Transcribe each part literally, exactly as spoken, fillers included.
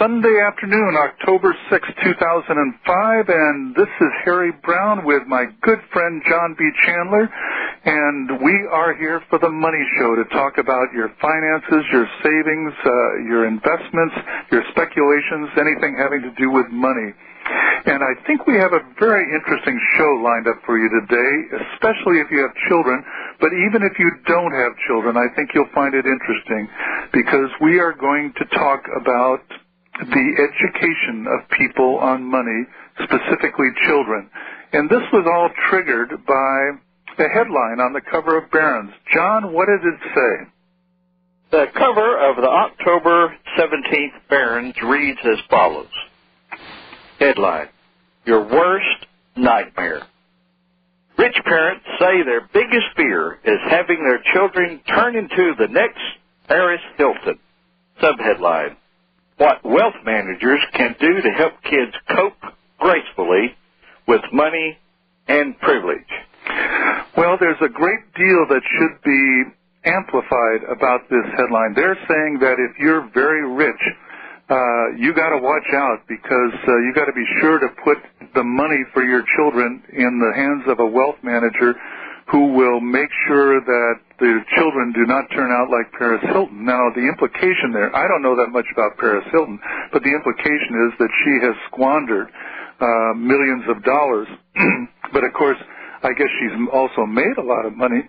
Sunday afternoon, October sixth, two thousand five, and this is Harry Browne with my good friend John B. Chandler, and we are here for the Money Show to talk about your finances, your savings, uh, your investments, your speculations, anything having to do with money. And I think we have a very interesting show lined up for you today, especially if you have children. But even if you don't have children, I think you'll find it interesting because we are going to talk about the education of people on money, specifically children. And this was all triggered by a headline on the cover of Barron's. John, what did it say? The cover of the October seventeenth Barron's reads as follows. Headline, Your Worst Nightmare. Rich parents say their biggest fear is having their children turn into the next Paris Hilton. Subheadline, What wealth managers can do to help kids cope gracefully with money and privilege. Well, there's a great deal that should be amplified about this headline. They're saying that if you're very rich, Uh, you got to watch out because uh, you got to be sure to put the money for your children in the hands of a wealth manager who will make sure that the children do not turn out like Paris Hilton. Now, the implication there, I don't know that much about Paris Hilton, but the implication is that she has squandered uh, millions of dollars. But, of course, I guess she's also made a lot of money.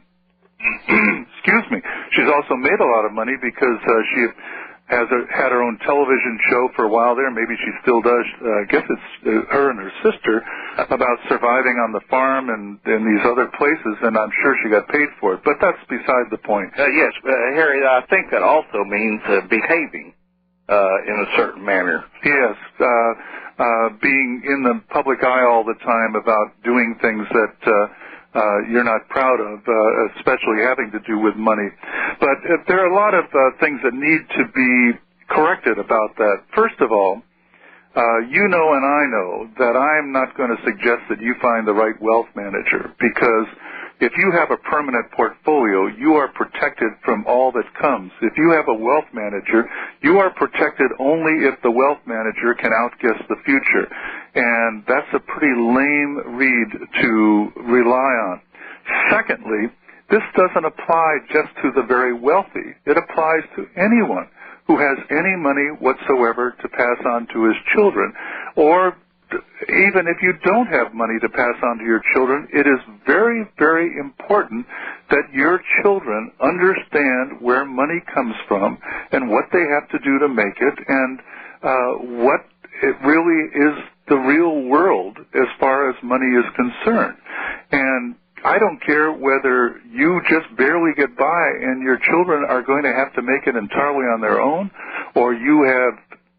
Excuse me. She's also made a lot of money because uh, she has a, had her own television show for a while there. Maybe she still does. Uh, I guess it's uh, her and her sister about surviving on the farm and in these other places, and I'm sure she got paid for it. But that's beside the point. Uh, yes, uh, Harry, I think that also means uh, behaving uh, in a certain manner. Yes, uh, uh, being in the public eye all the time about doing things that uh, Uh, you're not proud of, uh, especially having to do with money. But uh, there are a lot of uh, things that need to be corrected about that. First of all, uh, you know and I know that I'm not going to suggest that you find the right wealth manager because if you have a permanent portfolio, you are protected from all that comes. If you have a wealth manager, you are protected only if the wealth manager can outguess the future. And that's a pretty lame read to rely on. Secondly, this doesn't apply just to the very wealthy. It applies to anyone who has any money whatsoever to pass on to his children. Or even if you don't have money to pass on to your children, it is very, very important that your children understand where money comes from and what they have to do to make it and uh, what it really is the real world as far as money is concerned. And I don't care whether you just barely get by and your children are going to have to make it entirely on their own, or you have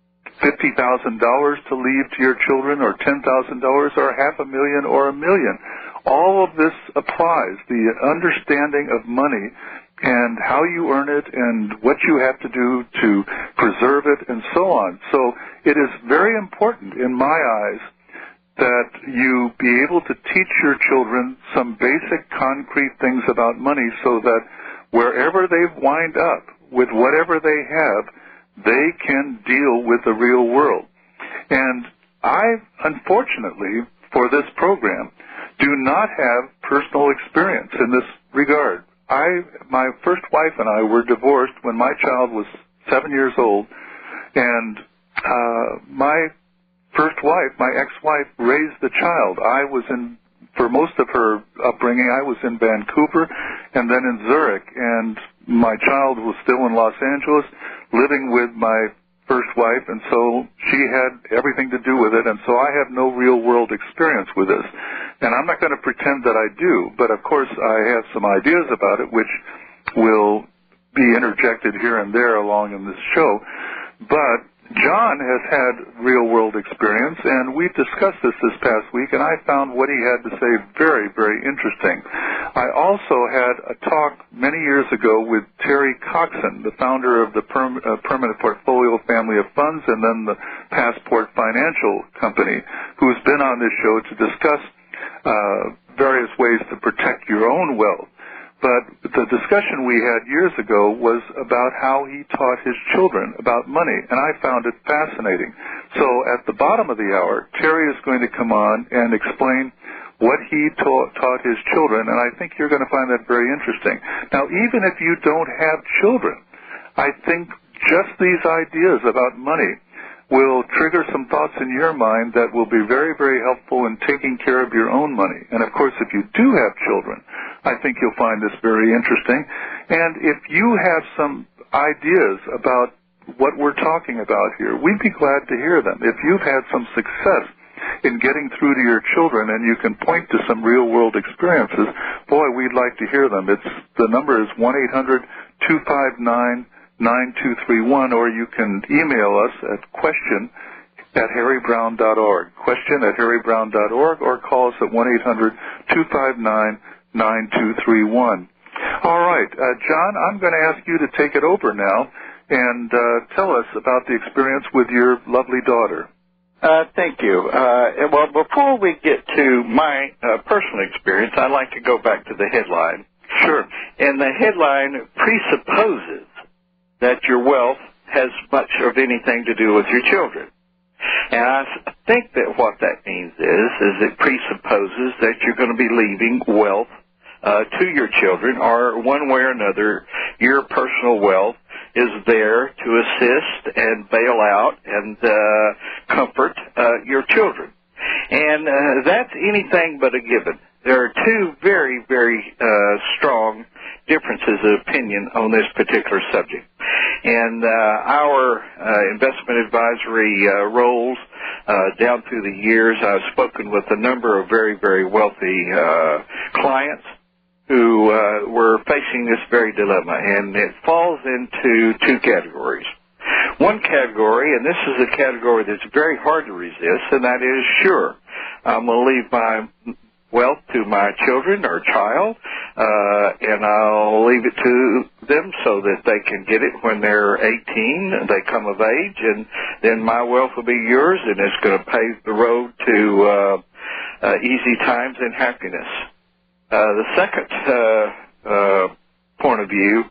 fifty thousand dollars to leave to your children, or ten thousand dollars, or half a million, or a million. All of this applies. The understanding of money and how you earn it and what you have to do to preserve it and so on. So it is very important in my eyes that you be able to teach your children some basic concrete things about money so that wherever they wind up with whatever they have, they can deal with the real world. And I, unfortunately, for this program, do not have personal experience in this regard. I, my first wife and I were divorced when my child was seven years old, and uh, my first wife, my ex-wife, raised the child. I was in, for most of her upbringing, I was in Vancouver and then in Zurich, and my child was still in Los Angeles, living with my first wife, and so she had everything to do with it, and so I have no real-world experience with this. And I'm not going to pretend that I do, but of course I have some ideas about it, which will be interjected here and there along in this show. But John has had real-world experience, and we've discussed this this past week, and I found what he had to say very, very interesting. I also had a talk many years ago with Terry Coxon, the founder of the Perm- uh, Permanent Portfolio family of funds and then the Passport Financial Company, who's been on this show to discuss uh, various ways to protect your own wealth. But the discussion we had years ago was about how he taught his children about money, and I found it fascinating. So at the bottom of the hour, Terry is going to come on and explain what he taught, taught his children, and I think you're going to find that very interesting. Now, even if you don't have children, I think just these ideas about money will trigger some thoughts in your mind that will be very, very helpful in taking care of your own money. And, of course, if you do have children, I think you'll find this very interesting. And if you have some ideas about what we're talking about here, we'd be glad to hear them. If you've had some success in getting through to your children and you can point to some real-world experiences, boy, we'd like to hear them. It's the number is one eight hundred two five nine nine two three one, or you can email us at question at harry browne dot org, question at harry browne dot org, or call us at one eight hundred two five nine nine two three one. All right, uh, John, I'm going to ask you to take it over now and uh, tell us about the experience with your lovely daughter. Uh, thank you. Uh, well, before we get to my uh, personal experience, I'd like to go back to the headline. Sure. And the headline presupposes that your wealth has much of anything to do with your children. And I think that what that means is, is it presupposes that you're going to be leaving wealth uh, to your children, or one way or another, your personal wealth is there to assist and bail out and uh, comfort uh, your children. And uh, that's anything but a given. There are two very, very uh, strong differences of opinion on this particular subject. And uh, our uh, investment advisory uh, roles uh, down through the years, I've spoken with a number of very, very wealthy uh, clients who uh, were facing this very dilemma, and it falls into two categories. One category, and this is a category that's very hard to resist, and that is, sure, I'm going to leave my wealth to my children or child, uh, and I'll leave it to them so that they can get it when they're eighteen, and they come of age, and then my wealth will be yours, and it's going to pave the road to uh, uh, easy times and happiness. Uh, the second uh, uh, point of view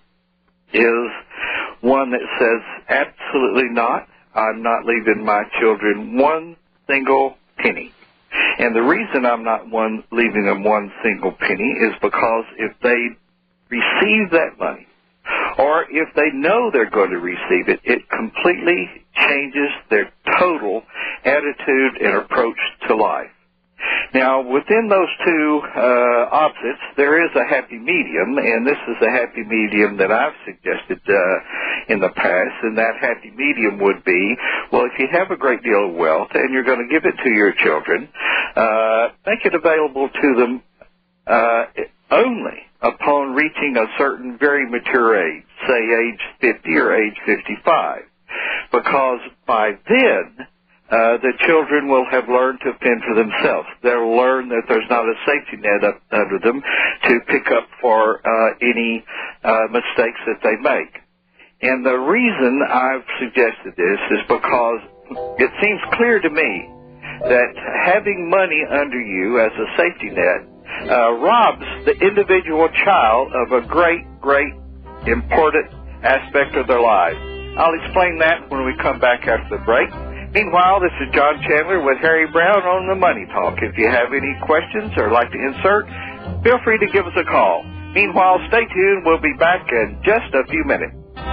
is one that says, absolutely not. I'm not leaving my children one single penny. And the reason I'm not one leaving them one single penny is because if they receive that money, or if they know they're going to receive it, it completely changes their total attitude and approach to life. Now, within those two uh, opposites, there is a happy medium, and this is a happy medium that I've suggested uh, in the past, and that happy medium would be, well, if you have a great deal of wealth and you're going to give it to your children, uh, make it available to them uh, only upon reaching a certain very mature age, say age fifty or age fifty-five, because by then, Uh, the children will have learned to fend for themselves. They'll learn that there's not a safety net up under them to pick up for uh, any uh, mistakes that they make. And the reason I've suggested this is because it seems clear to me that having money under you as a safety net uh, robs the individual child of a great, great, important aspect of their lives. I'll explain that when we come back after the break. Meanwhile, this is John Chandler with Harry Browne on the Money Talk. If you have any questions or like to insert, feel free to give us a call. Meanwhile, stay tuned. We'll be back in just a few minutes.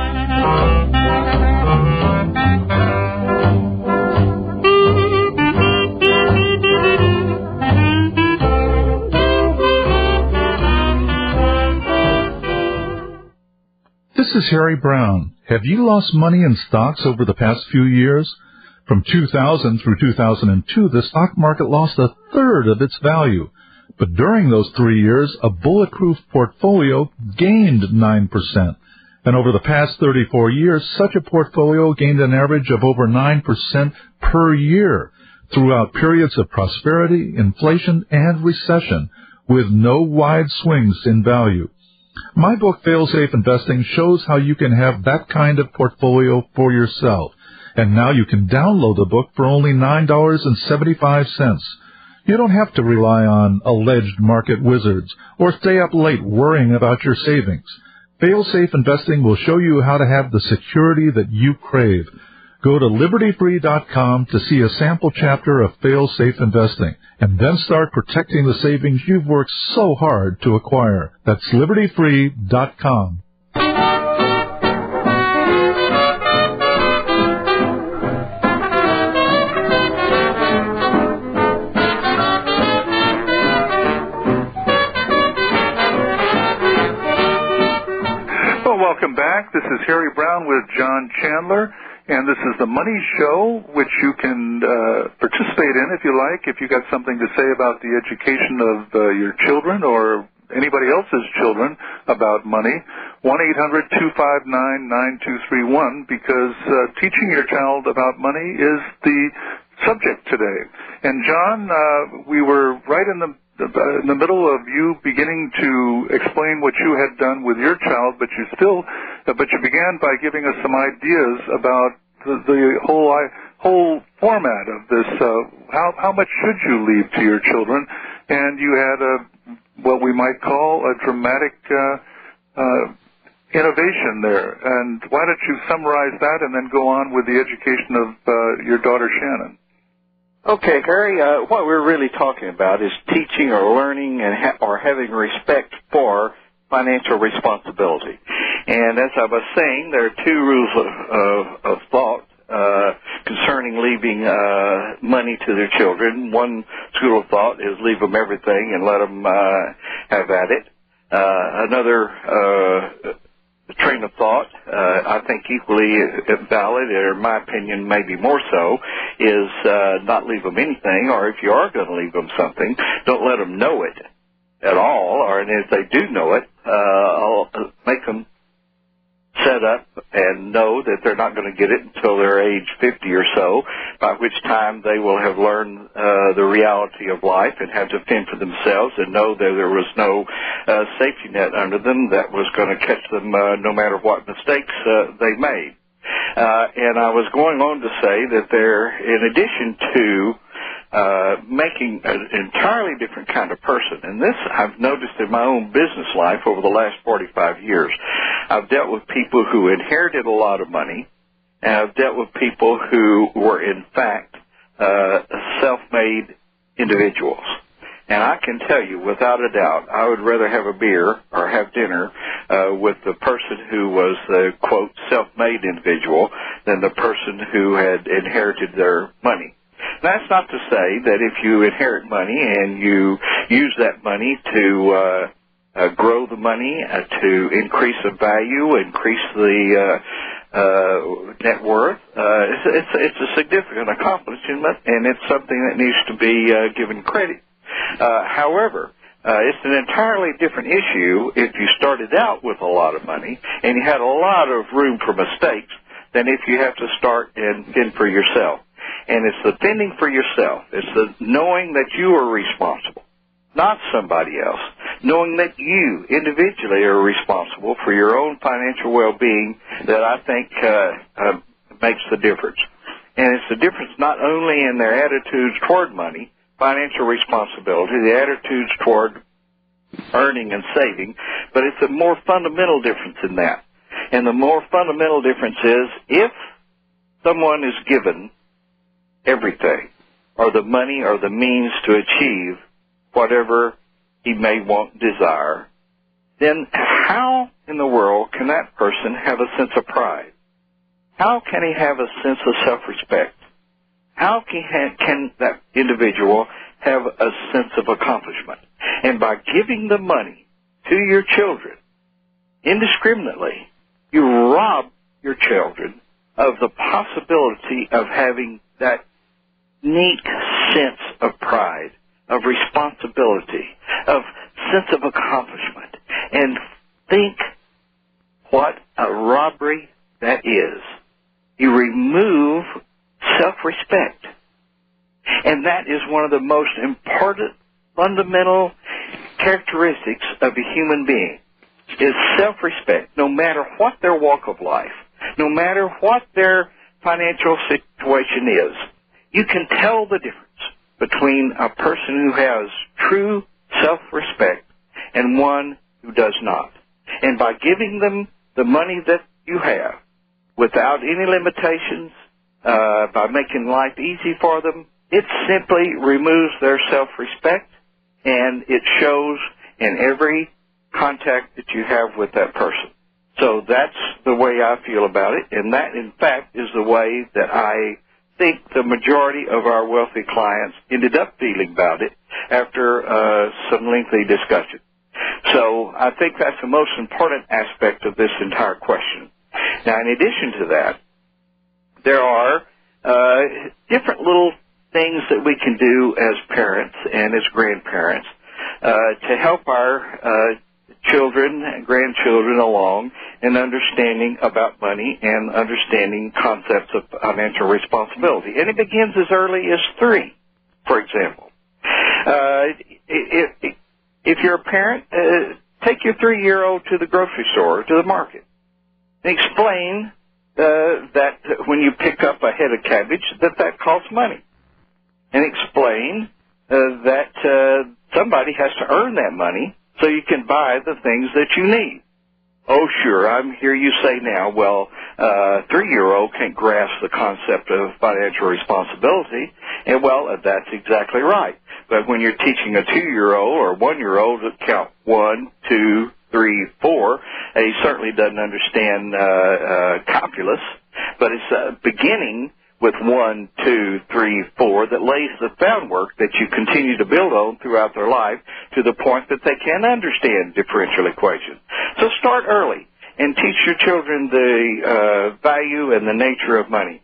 This is Harry Browne. Have you lost money in stocks over the past few years? From two thousand through two thousand two, the stock market lost a third of its value. But during those three years, a bulletproof portfolio gained nine percent. And over the past thirty-four years, such a portfolio gained an average of over nine percent per year throughout periods of prosperity, inflation, and recession, with no wide swings in value. My book, Fail-Safe Investing, shows how you can have that kind of portfolio for yourself. And now you can download the book for only nine dollars and seventy-five cents. You don't have to rely on alleged market wizards or stay up late worrying about your savings. Fail-Safe Investing will show you how to have the security that you crave. Go to liberty free dot com to see a sample chapter of Fail-Safe Investing, and then start protecting the savings you've worked so hard to acquire. That's liberty free dot com. Welcome back. This is Harry Browne with John Chandler, and this is the Money Show, which you can uh, participate in if you like, if you got something to say about the education of uh, your children or anybody else's children about money. one eight hundred two five nine nine two three one, because uh, teaching your child about money is the subject today. And John, uh, we were right in the in the middle of you beginning to explain what you had done with your child, but you still, but you began by giving us some ideas about the, the whole whole format of this. Uh, how how much should you leave to your children? And you had a what we might call a dramatic uh, uh, innovation there. And why don't you summarize that and then go on with the education of uh, your daughter Shannon? Okay, Harry, uh, what we're really talking about is teaching or learning and ha- or having respect for financial responsibility. And as I was saying, there are two rules of, of, of thought uh, concerning leaving uh, money to their children. One school of thought is leave them everything and let them uh, have at it. Uh, another uh, train of thought, uh, I think equally valid, or in my opinion maybe more so, is uh, not leave them anything, or if you are going to leave them something, don't let them know it at all, or and if they do know it, uh, I'll make them set up and know that they're not going to get it until they're age fifty or so, by which time they will have learned uh, the reality of life and have to fend for themselves and know that there was no uh, safety net under them that was going to catch them uh, no matter what mistakes uh, they made. Uh, and I was going on to say that there, in addition to uh, making an entirely different kind of person, and this I've noticed in my own business life over the last forty-five years. I've dealt with people who inherited a lot of money, and I've dealt with people who were, in fact, uh, self-made individuals. And I can tell you, without a doubt, I would rather have a beer or have dinner uh, with the person who was the, quote, self-made individual than the person who had inherited their money. That's not to say that if you inherit money and you use that money to uh, uh, grow the money, uh, to increase the value, increase the uh, uh, net worth, uh, it's, it's, it's a significant accomplishment, and it's something that needs to be uh, given credit. Uh, however, uh, it's an entirely different issue if you started out with a lot of money and you had a lot of room for mistakes than if you have to start and fend for yourself. And it's the fending for yourself. It's the knowing that you are responsible, not somebody else. Knowing that you individually are responsible for your own financial well-being that I think uh, uh, makes the difference. And it's the difference not only in their attitudes toward money, financial responsibility, the attitudes toward earning and saving, but it's a more fundamental difference in that. And the more fundamental difference is if someone is given everything, or the money or the means to achieve whatever he may want and desire, then how in the world can that person have a sense of pride? How can he have a sense of self-respect? How can, can that individual have a sense of accomplishment? And by giving the money to your children indiscriminately, you rob your children of the possibility of having that neat sense of pride, of responsibility, of sense of accomplishment. And think what a robbery that is. You remove self-respect. And that is one of the most important, fundamental characteristics of a human being, is self-respect, no matter what their walk of life, no matter what their financial situation is. You can tell the difference between a person who has true self-respect and one who does not. And by giving them the money that you have without any limitations, uh, by making life easy for them, it simply removes their self-respect, and it shows in every contact that you have with that person. So that's the way I feel about it, and that, in fact, is the way that I think the majority of our wealthy clients ended up feeling about it after uh, some lengthy discussion. So I think that's the most important aspect of this entire question. Now, in addition to that, there are uh, different little things that we can do as parents and as grandparents uh, to help our uh, children and grandchildren along in understanding about money and understanding concepts of financial responsibility. And it begins as early as three, for example. Uh, if, if you're a parent, uh, take your three-year-old to the grocery store, to the market, and explain uh, that when you pick up a head of cabbage, that that costs money. And explain uh, that uh, somebody has to earn that money so you can buy the things that you need. Oh, sure, I'm hear you say now, well, uh, three-year-old can't grasp the concept of financial responsibility. And, well, uh, that's exactly right. But when you're teaching a two-year-old or one-year-old to count one, two, three, four, uh, he certainly doesn't understand uh, uh, calculus, but it's uh, beginning with one, two, three, four, that lays the groundwork that you continue to build on throughout their life to the point that they can understand differential equations. So start early and teach your children the uh, value and the nature of money.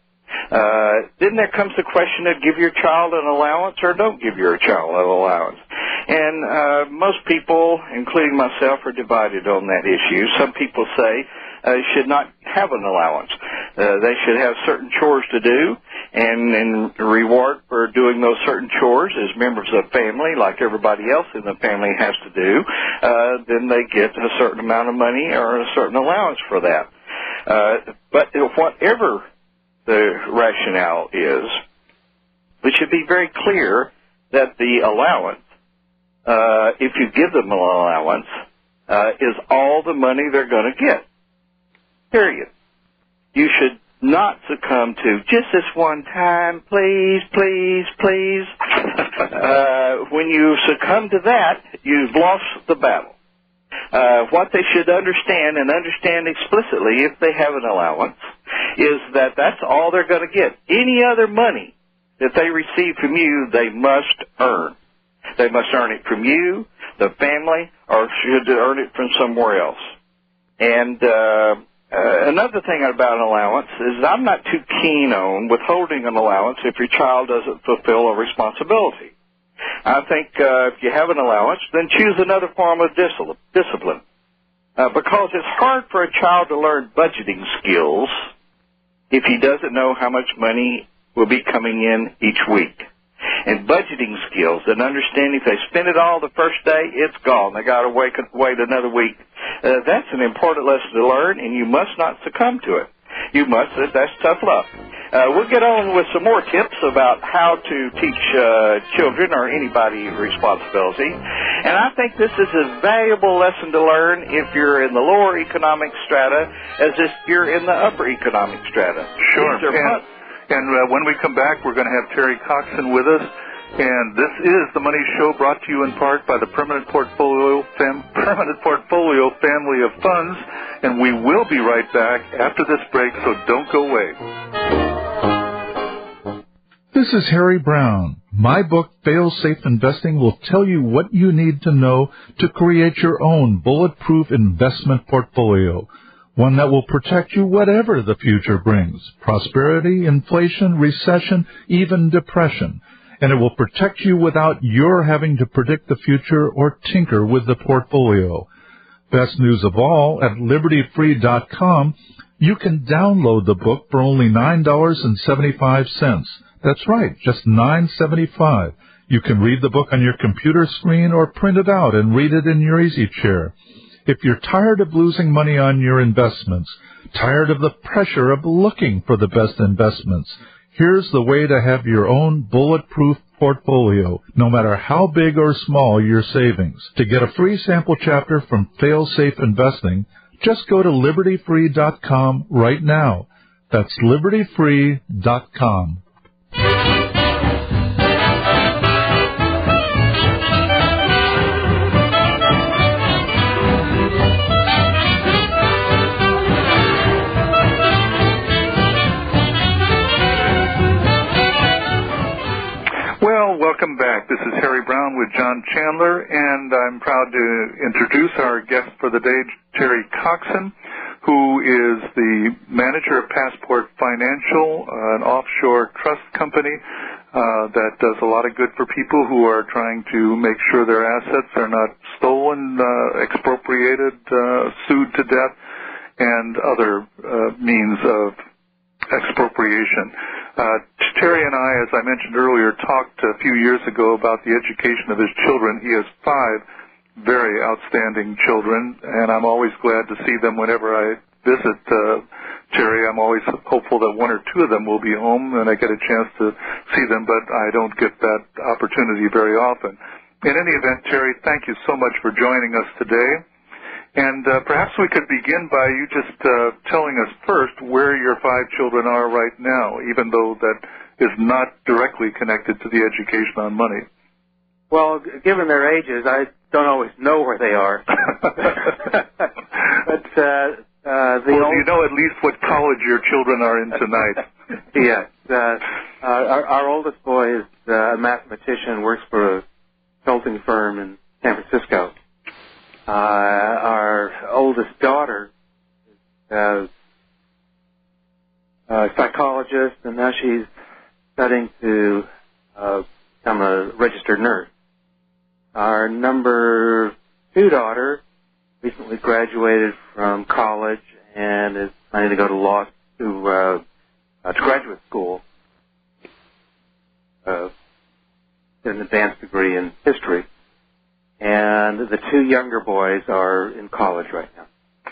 Uh, then there comes the question of give your child an allowance or don't give your child an allowance. And uh, most people, including myself, are divided on that issue. Some people say uh, should not have an allowance. Uh, they should have certain chores to do, and in reward for doing those certain chores as members of the family, like everybody else in the family has to do, uh, then they get a certain amount of money or a certain allowance for that. Uh, but whatever the rationale is, it should be very clear that the allowance, uh, if you give them an allowance, uh, is all the money they're going to get. Period. You should not succumb to just this one time, please, please, please. uh, when you succumb to that, you've lost the battle. Uh, what they should understand, and understand explicitly if they have an allowance, is that that's all they're going to get. Any other money that they receive from you, they must earn. They must earn it from you, the family, or should earn it from somewhere else. And uh, uh, another thing about an allowance is I'm not too keen on withholding an allowance if your child doesn't fulfill a responsibility. I think uh, if you have an allowance, then choose another form of discipline. Uh, because it's hard for a child to learn budgeting skills if he doesn't know how much money will be coming in each week. And budgeting skills and understanding if they spend it all the first day, it's gone. They got to wait, wait another week. Uh, that's an important lesson to learn, and you must not succumb to it. You must. That's tough luck. Uh, we'll get on with some more tips about how to teach uh, children or anybody responsibility. And I think this is a valuable lesson to learn if you're in the lower economic strata as if you're in the upper economic strata. Sure. And, and uh, when we come back, we're going to have Terry Coxon with us. And this is The Money Show, brought to you in part by the Permanent Portfolio, Fam- Permanent Portfolio Family of Funds. And we will be right back after this break, so don't go away. This is Harry Browne. My book, Fail-Safe Investing, will tell you what you need to know to create your own bulletproof investment portfolio, one that will protect you whatever the future brings, prosperity, inflation, recession, even depression. And it will protect you without your having to predict the future or tinker with the portfolio. Best news of all, at liberty free dot com, you can download the book for only nine dollars and seventy-five cents. That's right, just nine dollars and seventy-five cents. You can read the book on your computer screen or print it out and read it in your easy chair. If you're tired of losing money on your investments, tired of the pressure of looking for the best investments, Here's the way to have your own bulletproof portfolio, no matter how big or small your savings. To get a free sample chapter from Fail-Safe Investing, just go to liberty free dot com right now. That's liberty free dot com. Welcome back. This is Harry Browne with John Chandler, and I'm proud to introduce our guest for the day, Terry Coxon, who is the manager of Passport Financial, uh, an offshore trust company uh, that does a lot of good for people who are trying to make sure their assets are not stolen, uh, expropriated, uh, sued to death, and other uh, means of expropriation. Uh, Terry and I, as I mentioned earlier, talked a few years ago about the education of his children. He has five very outstanding children, and I'm always glad to see them whenever I visit uh, Terry. I'm always hopeful that one or two of them will be home and I get a chance to see them, but I don't get that opportunity very often. In any event, Terry, thank you so much for joining us today. And uh, perhaps we could begin by you just uh, telling us first where your five children are right now, even though that is not directly connected to the education on money. Well, g- given their ages, I don't always know where they are. but uh, uh, the well, old... you know at least what college your children are in tonight. Yes. Uh, uh, our, our oldest boy is uh, a mathematician, works for a consulting firm in San Francisco. Uh, our oldest daughter is uh, a psychologist, and now she's studying to uh, become a registered nurse. Our number two daughter recently graduated from college and is planning to go to law to uh, uh, to graduate school, uh, get an advanced degree in history. And the two younger boys are in college right now.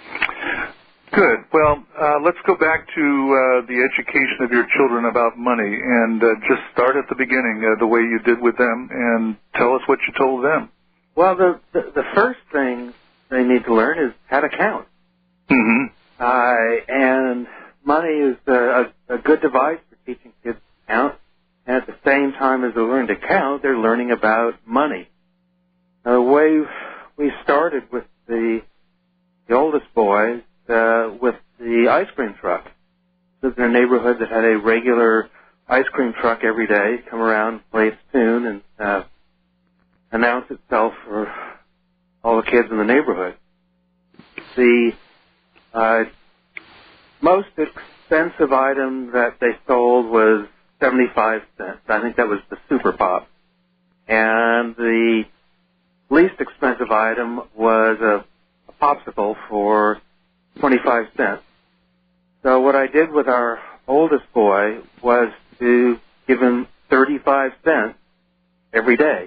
Good. Well, uh, let's go back to uh, the education of your children about money, and uh, just start at the beginning, uh, the way you did with them, and tell us what you told them. Well, the the, the first thing they need to learn is how to count. Mm-hmm. Uh, and money is a, a, a good device for teaching kids to count. And at the same time as they learn to count, they're learning about money. Uh, the way we started with the the oldest boys uh, with the ice cream truck. Lived in a neighborhood that had a regular ice cream truck every day, come around, play its tune, and uh, announce itself for all the kids in the neighborhood. The uh, most expensive item that they sold was seventy-five cents. I think that was the Super Pop. And the least expensive item was a, a popsicle for twenty-five cents. So what I did with our oldest boy was to give him thirty-five cents every day.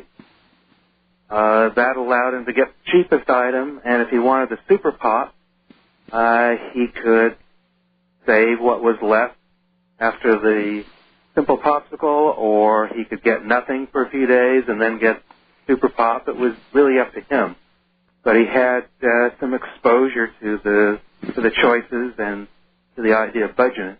Uh, that allowed him to get the cheapest item, and if he wanted the Super Pop, uh, he could save what was left after the simple popsicle, or he could get nothing for a few days and then get Super Pop. It was really up to him. But he had uh, some exposure to the to the choices and to the idea of budgeting.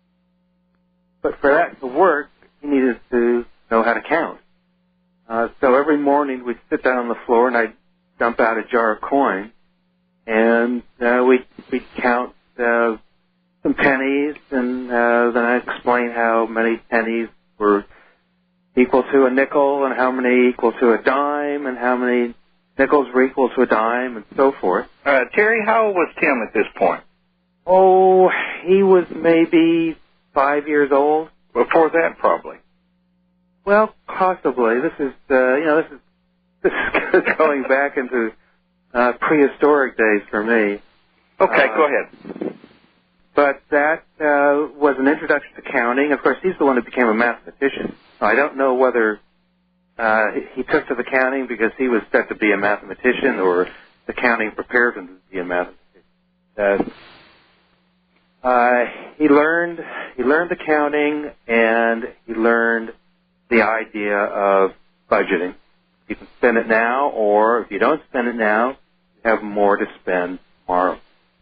But for that to work, he needed to know how to count. Uh, so every morning we'd sit down on the floor and I'd dump out a jar of coins, and uh, we'd, we'd count uh, some pennies, and uh, then I'd explain how many pennies were equal to a nickel, and how many equal to a dime, and how many nickels were equal to a dime, and so forth. Uh, Terry, how old was Tim at this point? Oh, he was maybe five years old. Before that, probably. Well, possibly. This is, uh, you know, this is this is going back into uh, prehistoric days for me. Okay, uh, go ahead. But that uh, was an introduction to counting. Of course, he's the one who became a mathematician. I don't know whether uh, he took to the counting because he was set to be a mathematician, or the counting prepared him to be a mathematician. Uh, uh, he learned he learned accounting, and he learned the idea of budgeting. You can spend it now, or if you don't spend it now, you have more to spend tomorrow.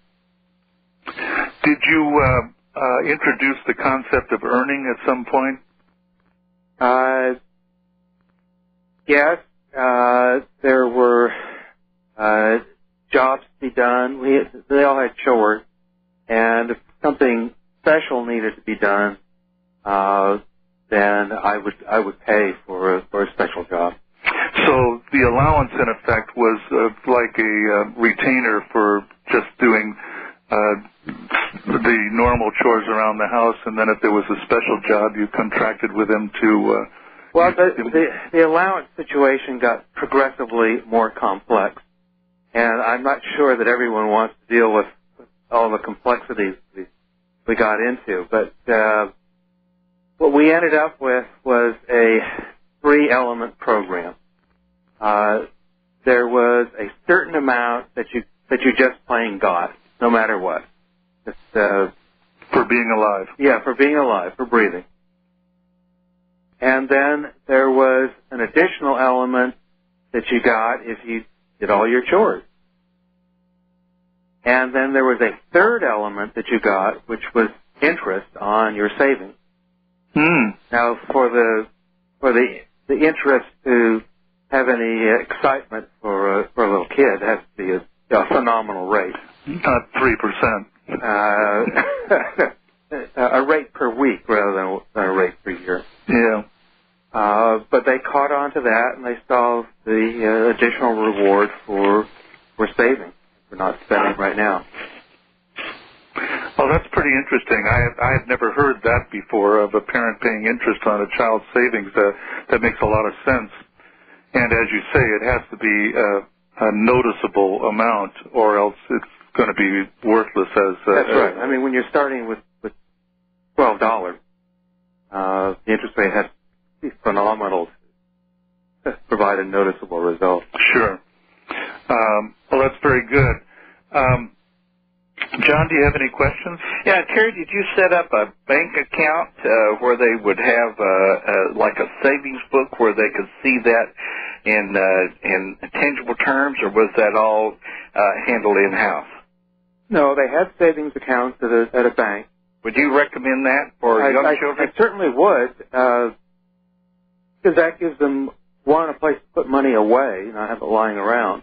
Did you uh, uh, introduce the concept of earning at some point? Uh, yes, uh, there were uh, jobs to be done. We they all had chores, and if something special needed to be done, uh, then I would I would pay for a, for a special job. So the allowance, in effect, was uh, like a uh, retainer for just doing uh, the normal chores around the house, and then if there was a special job, you contracted with him to... Uh, well, the, the, the allowance situation got progressively more complex, and I'm not sure that everyone wants to deal with all the complexities we, we got into, but uh, what we ended up with was a three-element program. Uh, there was a certain amount that you that you just plain got, no matter what. Just, uh, for being alive. Yeah, for being alive, for breathing. And then there was an additional element that you got if you did all your chores. And then there was a third element that you got, which was interest on your savings. Hmm. Now, for the for the the interest to have any excitement for a, for a little kid, it has to be a, a phenomenal rate. Not three percent. Uh, a rate per week rather than, than a rate per year. Yeah. Uh, but they caught on to that, and they saw the uh, additional reward for for saving, for not spending right now. Oh, that's pretty interesting. I have, I had never heard that before, of a parent paying interest on a child's savings. Uh, that makes a lot of sense. And as you say, it has to be a, a noticeable amount, or else it's going to be worthless as... Uh, That's right. I mean, when you're starting with, with twelve dollars, uh, the interest rate has to be phenomenal to provide a noticeable result. Sure. Um, well, that's very good. Um, John, do you have any questions? Yeah, Terry, did you set up a bank account uh, where they would have uh, uh, like a savings book where they could see that in uh, in tangible terms, or was that all uh, handled in-house? No, they had savings accounts at a, at a bank. Would you recommend that for I, young I, children? I certainly would, uh, because that gives them, one, a place to put money away, not have it lying around.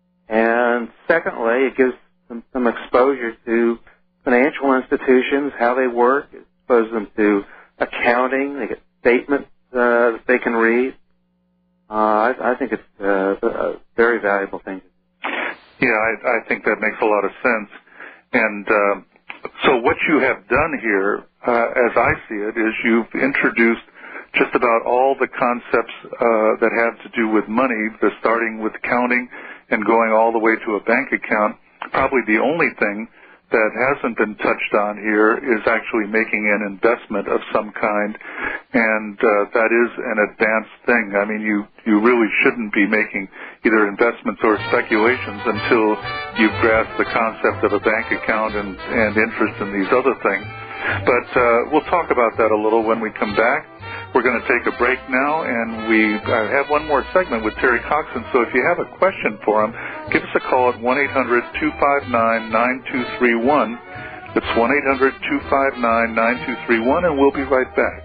And secondly, it gives them some exposure to financial institutions, how they work. It exposes them to accounting. They get statements uh, that they can read. Uh, I, I think it's uh, a very valuable thing. Yeah, I, I think that makes a lot of sense. And uh, so what you have done here, uh, as I see it, is you've introduced just about all the concepts uh, that have to do with money, the starting with counting and going all the way to a bank account. Probably the only thing that hasn't been touched on here is actually making an investment of some kind, and uh, that is an advanced thing. I mean, you, you really shouldn't be making either investments or speculations until you've grasped the concept of a bank account and, and interest in these other things. But uh, we'll talk about that a little when we come back. We're going to take a break now, and we uh, have one more segment with Terry Coxon. So if you have a question for him, give us a call at one eight hundred two five nine nine two three one. That's one eight hundred two five nine nine two three one, and we'll be right back.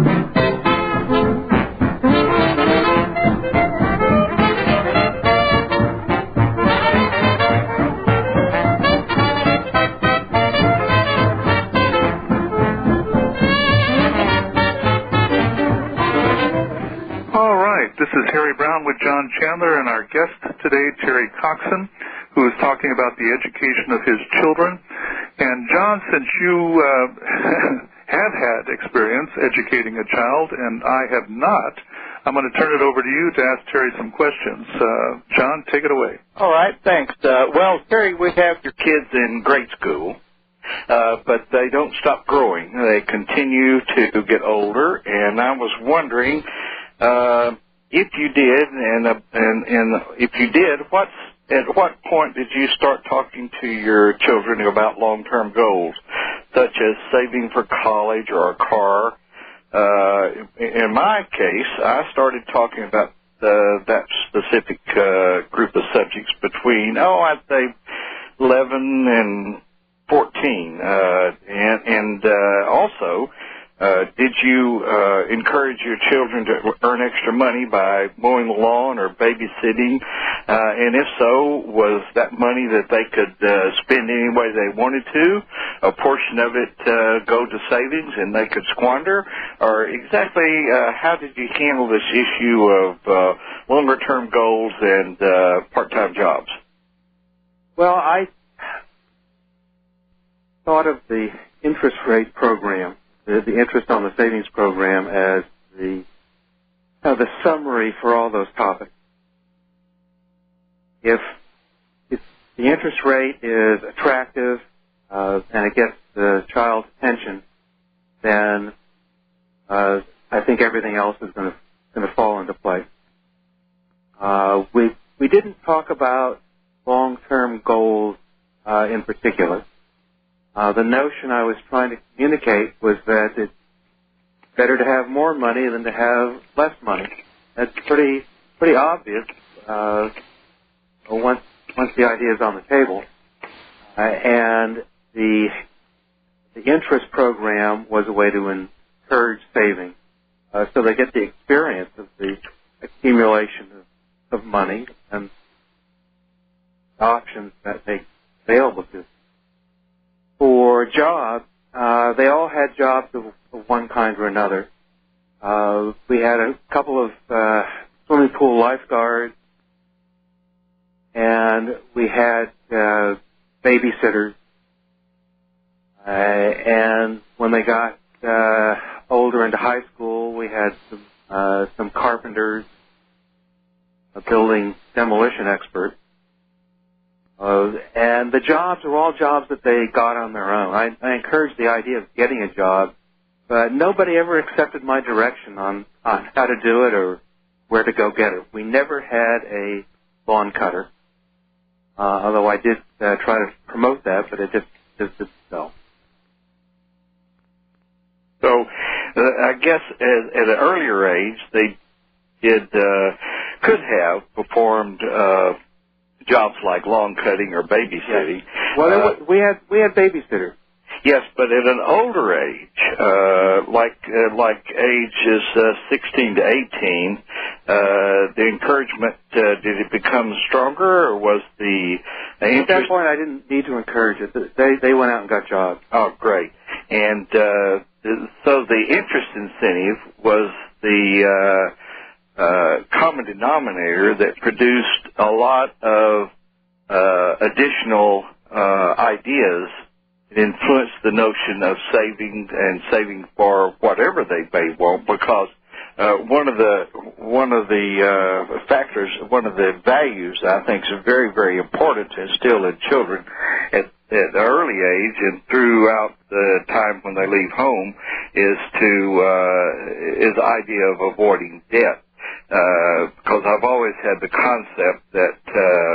This is Harry Browne with John Chandler, and our guest today, Terry Coxon, who is talking about the education of his children. And John, since you uh, have had experience educating a child, and I have not, I'm going to turn it over to you to ask Terry some questions. Uh, John, take it away. All right, thanks. Uh, well, Terry, we have your kids in grade school, uh, but they don't stop growing. They continue to get older, and I was wondering... Uh, If you did, and uh, and and if you did, what's at what point did you start talking to your children about long-term goals? such as saving for college or a car. Uh, in my case, I started talking about uh, that specific uh, group of subjects between, oh, I'd say eleven and fourteen. Uh, and and uh, also, uh, did you uh, encourage your children to earn extra money by mowing the lawn or babysitting? Uh, and if so, was that money that they could uh, spend any way they wanted to? A portion of it uh, go to savings and they could squander? Or exactly uh, how did you handle this issue of uh, longer-term goals and uh, part-time jobs? Well, I thought of the interest rate program, the, the interest on the savings program, as the uh, the summary for all those topics. If, if the interest rate is attractive uh, and it gets the child's attention, then uh, I think everything else is going to going to fall into place. Uh, we we didn't talk about long-term goals uh, in particular. Uh, the notion I was trying to communicate was that it's better to have more money than to have less money. That's pretty pretty obvious uh, once once the idea is on the table. Uh, and the the interest program was a way to encourage saving, uh, so they get the experience of the accumulation of, of money and options that they available to. For jobs, uh, they all had jobs of, of one kind or another. Uh, we had a couple of uh, swimming pool lifeguards, and we had uh, babysitters. Uh, and when they got uh, older into high school, we had some, uh, some carpenters, a building demolition expert. Uh, and the jobs were all jobs that they got on their own. I, I encouraged the idea of getting a job, but nobody ever accepted my direction on, on how to do it or where to go get it. We never had a lawn cutter, uh, although I did uh, try to promote that, but it just, just didn't sell. So uh, I guess at, at an earlier age, they did uh, could have performed uh, jobs like lawn cutting or babysitting. Yes. Well, uh, we had we had babysitters. Yes, but at an older age, uh, like uh, like ages uh, sixteen to eighteen, uh, the encouragement uh, did it become stronger, or was the uh, at that point I didn't need to encourage it. They they went out and got jobs. Oh, great! And uh, so the interest incentive was the uh, Uh, common denominator that produced a lot of uh, additional uh, ideas. It influenced the notion of saving and saving for whatever they may want, because uh, one of the one of the uh, factors, one of the values I think is very very important to instill in children at at an early age and throughout the time when they leave home is to uh, is the idea of avoiding debt. Uh, because I've always had the concept that uh,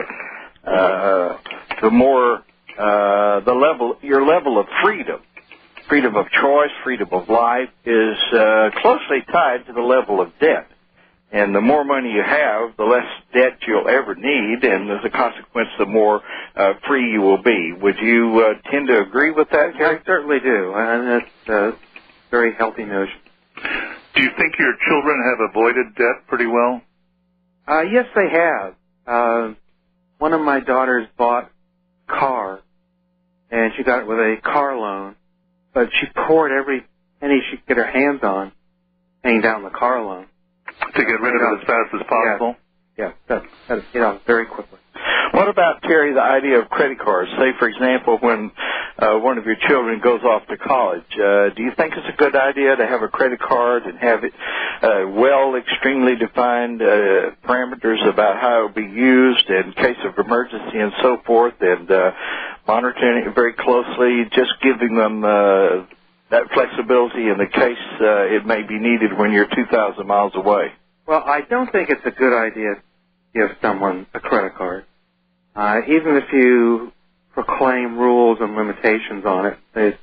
uh, the more uh, the level, your level of freedom, freedom of choice, freedom of life, is uh, closely tied to the level of debt. And the more money you have, the less debt you'll ever need, and as a consequence, the more uh, free you will be. Would you uh, tend to agree with that, Terry? I certainly do, and it's a very healthy notion. Do you think your children have avoided debt pretty well? Uh, yes, they have. Uh, one of my daughters bought a car, and she got it with a car loan, but she poured every penny she could get her hands on paying down the car loan. To get rid of it as fast as possible? Yeah, yeah, that, you know, very quickly. What about, Terry, the idea of credit cards? Say, for example, when uh, one of your children goes off to college, uh, do you think it's a good idea to have a credit card and have it uh, well, extremely defined uh, parameters about how it will be used in case of emergency and so forth, and uh, monitoring it very closely, just giving them uh, that flexibility in the case uh, it may be needed when you're two thousand miles away? Well, I don't think it's a good idea to give someone a credit card. Uh, even if you proclaim rules and limitations on it, it's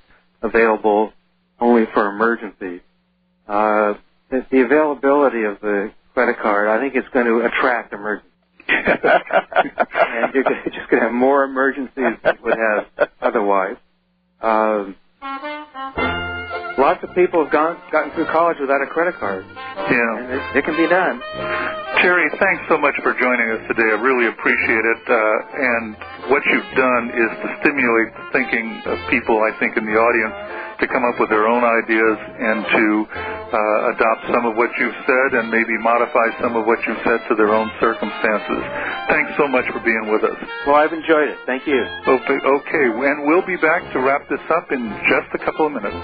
available only for emergencies. Uh, the, the availability of the credit card, I think it's going to attract emergencies. And you're just going to have more emergencies than you would have otherwise. Um, lots of people have gone, gotten through college without a credit card. Yeah. And it, it can be done. Terry, thanks so much for joining us today. I really appreciate it. Uh, and what you've done is to stimulate the thinking of people, I think, in the audience to come up with their own ideas and to uh, adopt some of what you've said and maybe modify some of what you've said to their own circumstances. Thanks so much for being with us. Well, I've enjoyed it. Thank you. Okay, okay. And we'll be back to wrap this up in just a couple of minutes.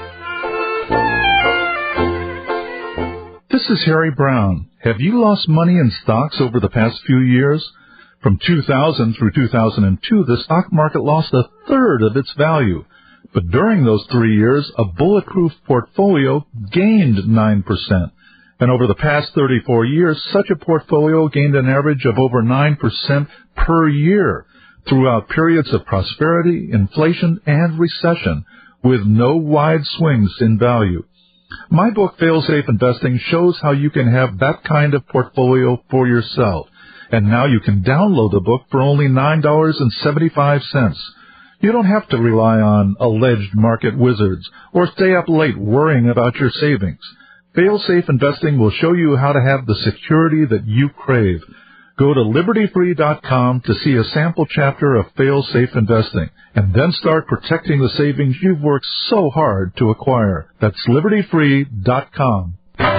This is Harry Browne. Have you lost money in stocks over the past few years? From two thousand through two thousand two, the stock market lost a third of its value. But during those three years, a bulletproof portfolio gained nine percent. And over the past thirty-four years, such a portfolio gained an average of over nine percent per year throughout periods of prosperity, inflation, and recession, with no wide swings in value. My book, Fail-Safe Investing, shows how you can have that kind of portfolio for yourself. And now you can download the book for only nine dollars and seventy-five cents. You don't have to rely on alleged market wizards or stay up late worrying about your savings. Fail-Safe Investing will show you how to have the security that you crave. Go to liberty free dot com to see a sample chapter of Fail-Safe Investing, and then start protecting the savings you've worked so hard to acquire. That's liberty free dot com.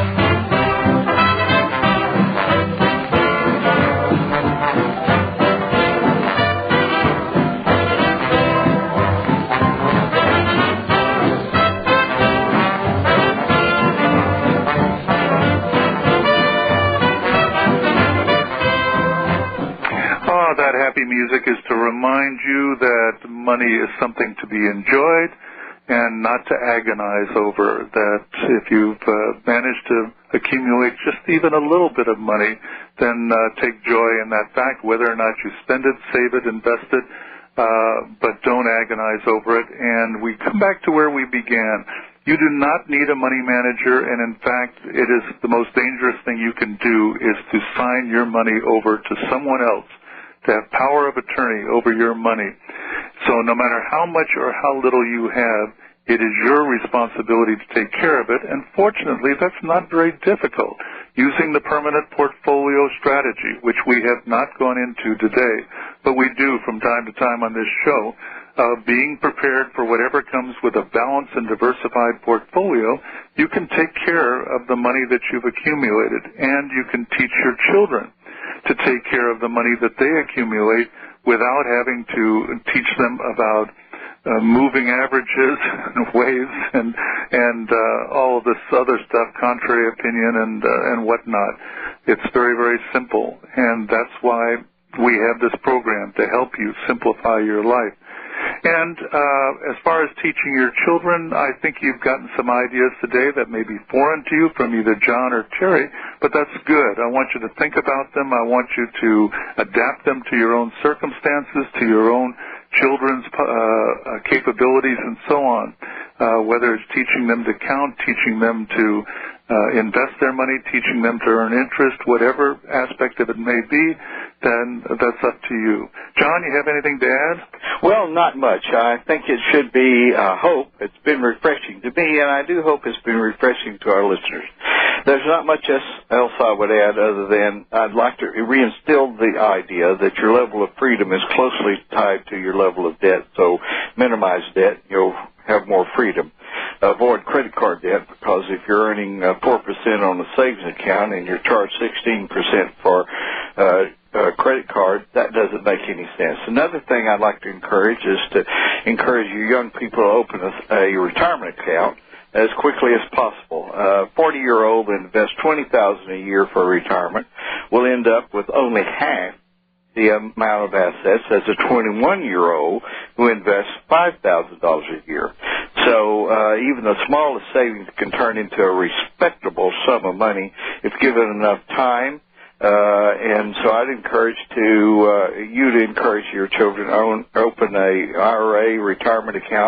Music is to remind you that money is something to be enjoyed and not to agonize over. That if you've uh, managed to accumulate just even a little bit of money, then uh, take joy in that fact, whether or not you spend it, save it, invest it, uh, but don't agonize over it. And we come back to where we began. You do not need a money manager, and in fact, it is the most dangerous thing you can do is to sign your money over to someone else, to have power of attorney over your money. So no matter how much or how little you have, it is your responsibility to take care of it, and fortunately, that's not very difficult. Using the permanent portfolio strategy, which we have not gone into today, but we do from time to time on this show, uh, being prepared for whatever comes with a balanced and diversified portfolio, you can take care of the money that you've accumulated, and you can teach your children to take care of the money that they accumulate without having to teach them about uh, moving averages and waves and and uh, all of this other stuff, contrary opinion and uh, and whatnot. It's very, very simple, and that's why we have this program to help you simplify your life. And uh, as far as teaching your children, I think you've gotten some ideas today that may be foreign to you from either John or Terry, but that's good. I want you to think about them. I want you to adapt them to your own circumstances, to your own children's uh, uh, capabilities, and so on, uh, whether it's teaching them to count, teaching them to uh, invest their money, teaching them to earn interest, whatever aspect of it may be, then that's up to you. John, you have anything to add? Well, not much. I think it should be uh, hope. It's been refreshing to me, and I do hope it's been refreshing to our listeners. There's not much else I would add other than I'd like to reinstill the idea that your level of freedom is closely tied to your level of debt. So minimize debt, you'll have more freedom. Avoid credit card debt, because if you're earning uh, four percent on a savings account and you're charged sixteen percent for uh, a credit card, that doesn't make any sense. Another thing I'd like to encourage is to encourage your young people to open a, a retirement account as quickly as possible. A forty-year-old that invests twenty thousand dollars a year for retirement will end up with only half the amount of assets as a twenty-one-year-old who invests five thousand dollars a year. So uh, even the smallest savings can turn into a respectable sum of money if given enough time. Uh, and so I'd encourage to uh, you to encourage your children to own, open a I R A retirement account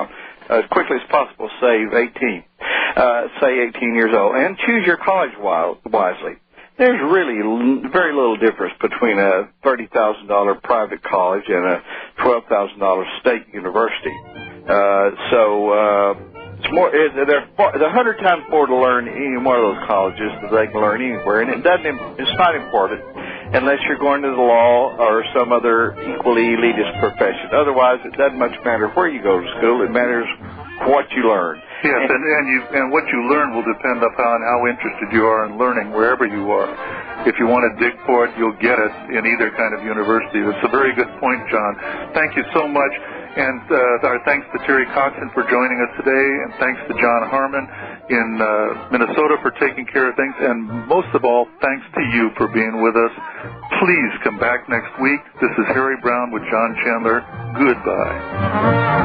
as quickly as possible, save eighteen. Uh, say eighteen years old, and choose your college wisely. There's really l- very little difference between a thirty thousand dollars private college and a twelve thousand dollars state university. Uh, so uh, it's more. It, they're a hundred times more to learn in any one of those colleges than they can learn anywhere, and it doesn't. It's not important unless you're going to the law or some other equally elitist profession. Otherwise, it doesn't much matter where you go to school. It matters what you learn. Yes, and and, you, and what you learn will depend upon how interested you are in learning wherever you are. If you want to dig for it, you'll get it in either kind of university. That's a very good point, John. Thank you so much. And uh, our thanks to Terry Coxon for joining us today, and thanks to John Harmon in uh, Minnesota for taking care of things, and most of all, thanks to you for being with us. Please come back next week. This is Harry Browne with John Chandler. Goodbye.